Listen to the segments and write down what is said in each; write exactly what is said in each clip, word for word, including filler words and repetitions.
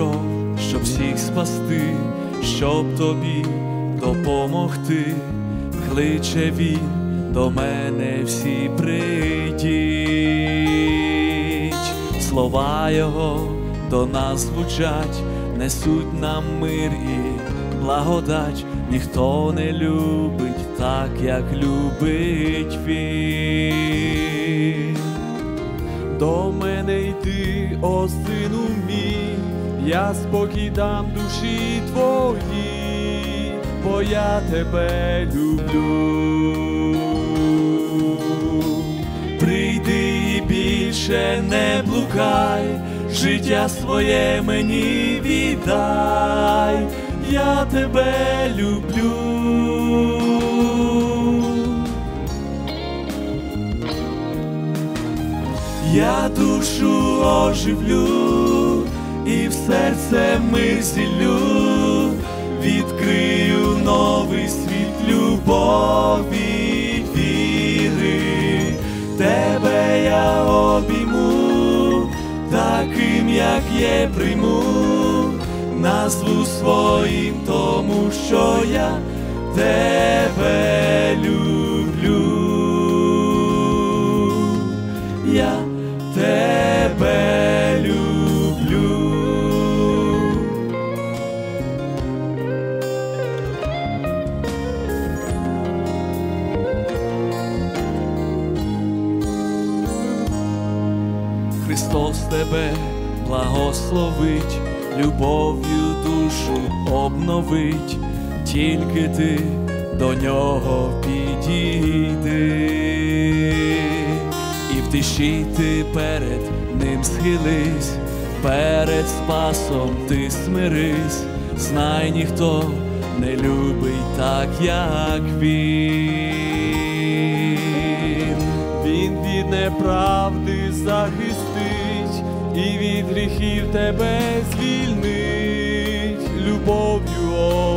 прийшов, щоб всіх спасти, щоб тобі допомогти. Кличе він до мене, всі прийдіть. Слова його до нас звучать, несуть нам мир і благодать. Ніхто не любить так, як любить він. До мене йди, о сину мій, я спокій дам душі твоїй, бо я тебе люблю. Прийди і більше не блукай, життя своє мені віддай, я тебе люблю. Я душу оживлю і в серце мир зіллю, відкрию новий світ любові, віри. Тебе я обійму, таким, як є, прийму, назву своїм, тому що я тебе люблю. Я тебе люблю. Христос тебе благословить, любов'ю душу обновить, тільки ти до нього підійди. І в тиші ти перед ним схились, перед спасом ти смирись, знай, ніхто не любить так, як він. Він від неправди захистить і від гріхів тебе звільнить, любов'ю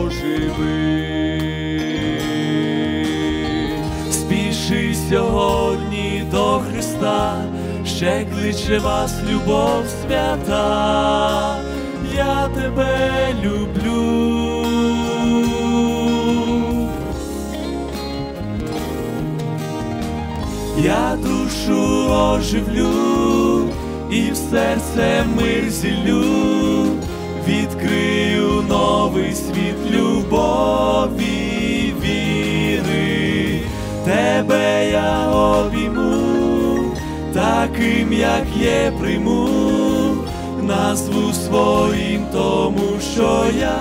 оживить. Спіши сьогодні до Христа, ще кличе вас любов свята, я тебе люблю. Я душу оживлю і в серце мир зіллю, відкрию новий світ любові, віри. Тебе я обійму, таким, як є, прийму, назву своїм, тому що я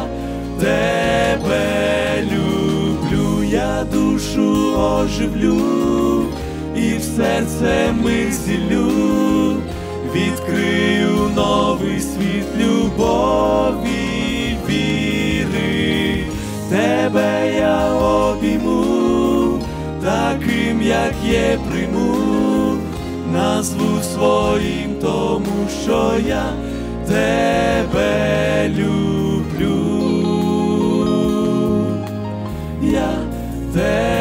тебе люблю. Я душу оживлю і в серце мир зіллю, відкрию новий світ любові, віри. Тебе я обійму, таким, як є, прийму, назву своїм, тому що я тебе люблю. Я тебе